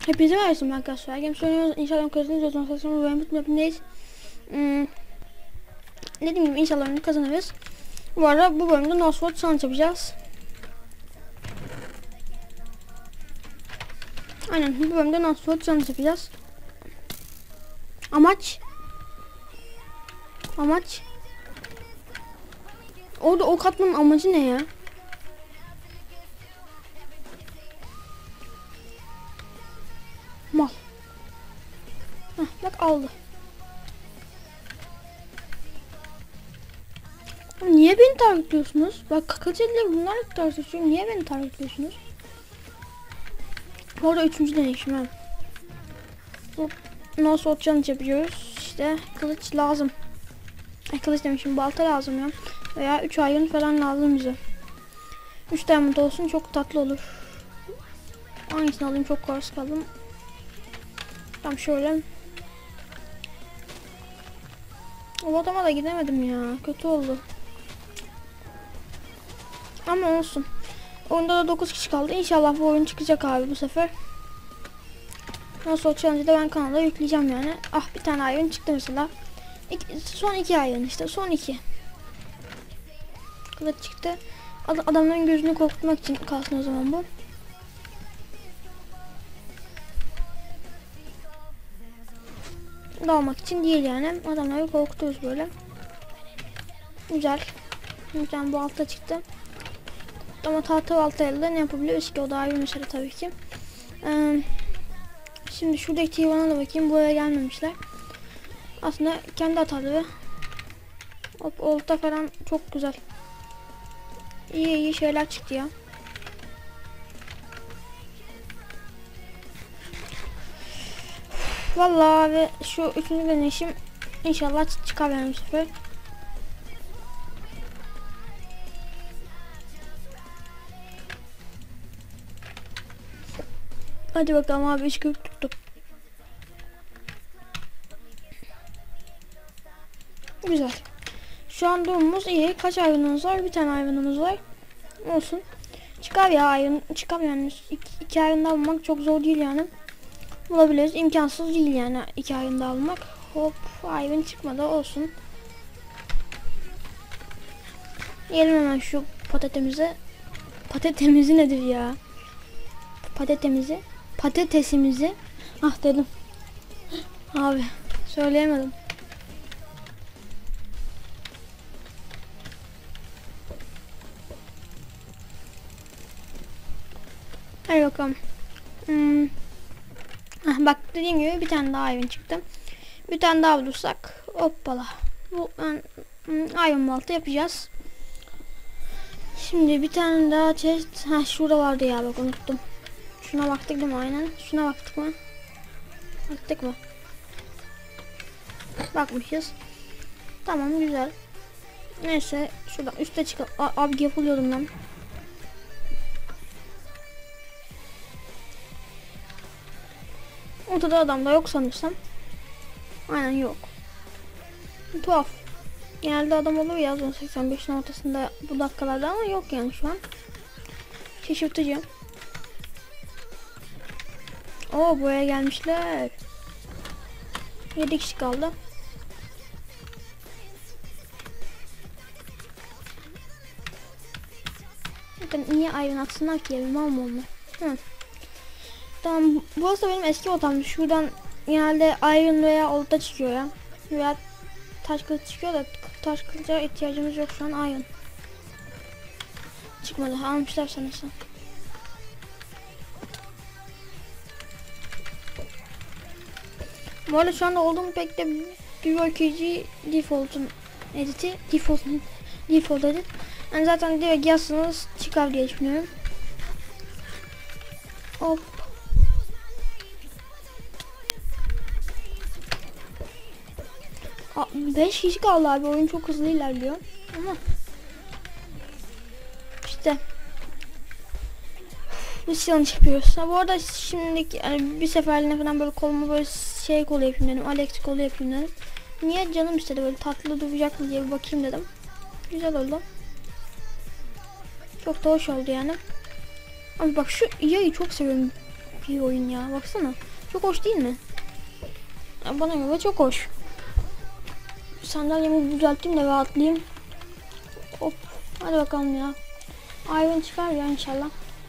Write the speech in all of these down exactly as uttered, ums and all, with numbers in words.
Hepinize merhaba arkadaşlar. Game söylüyoruz. İnşallah kazanırız. Sonra ben bu mapindeyiz. Hmm. Dediğim gibi inşallah oyunu kazanırız. Bu arada bu bölümde No Sword Challenge yapacağız. Aynen bu bölümde No Sword Challenge yapacağız. Amaç Amaç Orada ok atmanın amacı ne ya? Mal. Heh, bak aldı. Niye beni targetliyorsunuz? Bak kakaceliler bunlar targetliyor. Niye beni targetliyorsunuz? Orada üçüncü deneyişim ben. No Sword Challenge yapıyoruz. İşte kılıç lazım. Ay, kılıç demişim, balta lazım ya. Veya üç ayın falan lazım bize. üç diamond olsun, çok tatlı olur. Hangisini alayım, çok kararsız kaldım. Tam şöyle. O adama da gidemedim ya. Kötü oldu. Ama olsun. Oyunda da dokuz kişi kaldı. İnşallah bu oyun çıkacak abi bu sefer. Nasıl Challenge'ı da ben kanala yükleyeceğim yani. Ah, bir tane ayın çıktı mesela. İki, son iki ayın işte. Son iki. Kılıç çıktı. Ad adamların gözünü korkutmak için kalsın o zaman bu. Dalmak için değil yani. Adamları korkutuyoruz böyle. Güzel. Güzel, bu altta çıktı. Ama tahta baltayla ne yapabiliyoruz ki? O da ayrı mesele tabii ki. Ee, şimdi şuradaki T-One'a da bakayım. Buraya gelmemişler. Aslında kendi hataları. Hop, olta falan çok güzel. İyi iyi şeyler çıktı ya. Vallahi abi şu üçüncü deneyişim inşallah çıkar yani bu sefer. Hadi bakalım abi, üç kırk tuttuk. Güzel. Şu an durumumuz iyi. Kaç hayvanımız var? Bir tane hayvanımız var. Olsun. Çıkar ya hayvan. Çıkar yani. İki, iki hayvan almak çok zor değil yani. Bulabiliriz. İmkansız değil yani iki hayvan almak. Hop, hayvan çıkmadı, olsun. Yiyelim hemen şu patatemizi. Patatemizi nedir ya? Patatemizi. Patatesimizi. Ah dedim. Abi söyleyemedim. Hadi bakalım. Hmm. Heh, bak dediğim gibi bir tane daha hayvan çıktı. Bir tane daha bulursak hoppala. Bu ben hayvan balta yapacağız. Şimdi bir tane daha chest. Ha, şurada vardı ya, bak unuttum. Şuna baktık değil mi? Aynen. Şuna baktık mı? Baktık mı? Bakmışız. Tamam, güzel. Neyse şuradan üste çıkalım. Abi yapılıyordum ben. Ortada adam da yok sanırsam. Aynen yok. Tuhaf. Genelde adam olur ya seksen beşin ortasında bu dakikalarda, ama yok yani şu an. Şaşırtıcı. Oo, buraya gelmişler. yedi kişi kaldı. Bakın niye ayrın atsınlar ki, ya mal mı onlar? Hı. Tamam, burası da benim eski otamdı. Şuradan genelde iron veya olta çıkıyor ya. Veya taş kılıç çıkıyor da taş kılıca ihtiyacımız yok şu an, iron. Çıkmadı, almışlar sanırsam. Bu arada şu anda olduğum pek de bir ülkeci default'un editi. Default, default edit. Yani zaten direkt yazsanız çıkar diye düşünüyorum. Hop. beş kişi kaldı abi, oyun çok hızlı ilerliyor ama işte biz challenge yapıyoruz. Ha, bu arada şimdiki yani bir seferliğine falan böyle kolumu böyle şey kolu yapayım dedim, Alex kolu yapayım dedim. Niye, canım istedi, böyle tatlı duracak mı diye bir bakayım dedim. Güzel oldu. Çok da hoş oldu yani. Ama bak şu yayı çok seviyorum. çok iyi oyun ya. Baksana. Çok hoş değil mi? Ya bana göre çok hoş. Sandalyemi düzelteyim de rahatlayayım. Hop. Hadi bakalım ya. Iron çıkar ya inşallah.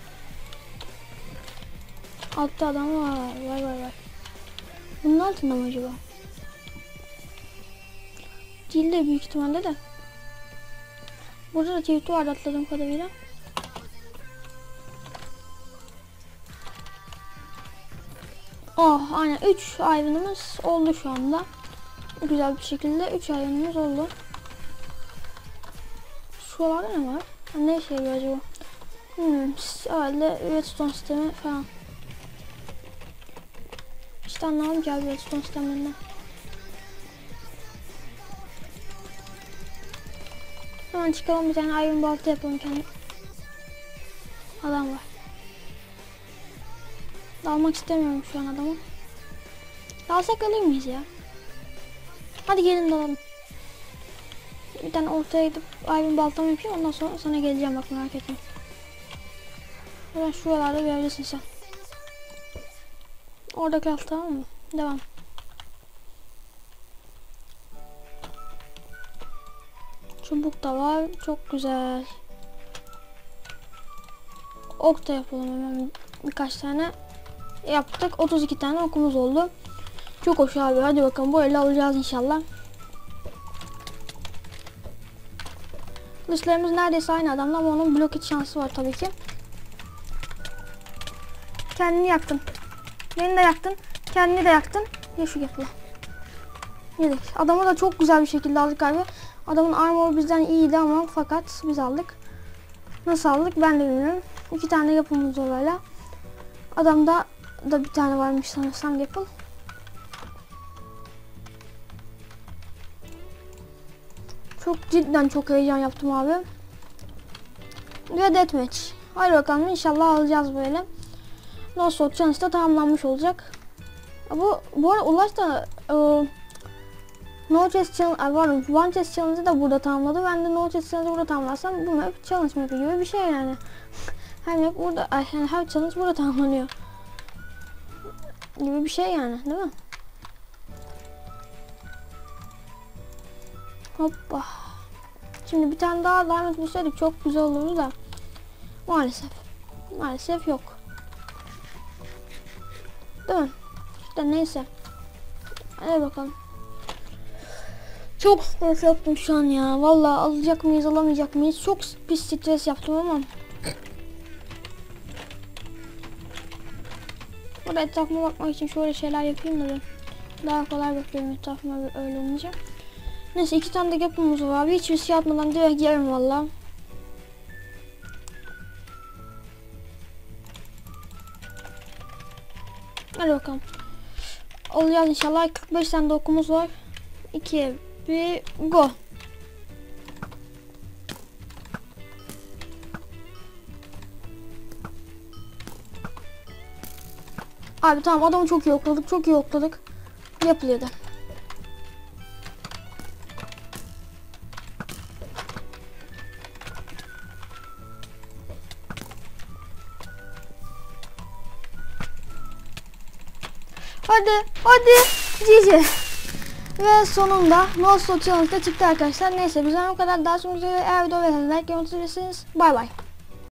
Altta adam var. Vay vay vay. Bunun altında mı acaba? Değil de büyük ihtimalle de. Burada da çiviti var atladığım kadarıyla. Oh aynen üç iron'ımız oldu şu anda. Güzel bir şekilde üç iron'ımız oldu. Şuralarda ne var? Ha, ne şey acaba? Hmm, herhalde redstone sistemi falan. İşte anlamadım ki abi redstone sistemlerinden. Hemen çıkalım, bir tane iron balta yapalım kendim. Adam var. Dalmak istemiyorum şu an adamı. Dalsak alır mıyız ya? Hadi gelin dalalım. Bir tane ortaya gidip iron baltamı yapayım, ondan sonra sana geleceğim, bak merak etme. Ben şuralarda görebilirsin sen. Orada kal, tamam mı? Devam. Çubuk da var, çok güzel. Ok da yapalım hemen birkaç tane. Yaptık, otuz iki tane okumuz oldu. Çok hoş abi, hadi bakalım bu elle alacağız inşallah. Kılıçlarımız neredeyse aynı adamla ama onun blok hit şansı var tabii ki. Kendini yaktın. Beni de yaktın. Kendini de yaktın. Ye şu yapla. Yedik. Adamı da çok güzel bir şekilde aldık abi. Adamın armor bizden iyiydi ama fakat biz aldık. Nasıl aldık ben de bilmiyorum. İki tane yapımız var hala. Adamda da bir tane varmış sanırsam yapım. Çok cidden çok heyecan yaptım abi. Ve deathmatch. Haydi bakalım inşallah alacağız böyle. No Sword Challenge da tamamlanmış olacak. Bu bu arada Ulaş da e, No Chest Challenge var. One Chest Challenge'ı da burada tamamladı. Ben de No Chest Challenge'ı burada tamamlarsam bu map challenge map'i gibi bir şey yani. Her map burada, yani her challenge burada tamamlanıyor. Gibi bir şey yani, değil mi? Hoppa. Şimdi bir tane daha diamond bulsaydık çok güzel olurdu da. Maalesef. Maalesef yok. Değil mi? İşte neyse. Hadi bakalım. Çok stres yaptım şu an ya. Vallahi alacak mıyız, alamayacak mıyız? Çok pis stres yaptım ama. Burada etrafıma bakmak için şöyle şeyler yapayım da ben. Daha kolay bakıyorum etrafıma öyle olunca. Neyse iki tane de yapımız var abi. Hiçbir şey atmadan direkt yerim valla. Hadi bakalım. Olacağız inşallah. kırk beş tane de okumuz var. iki, bir, go. Abi tamam, adamı çok iyi okladık. Çok iyi okladık. Yapılıyordu. Hadi, hadi. G G. Ve sonunda No Sword Challenge'da çıktı arkadaşlar. Neyse bizden o kadar. Daha sonra eğer video beğendiyseniz like yapmayı unutmayın. Bay bay.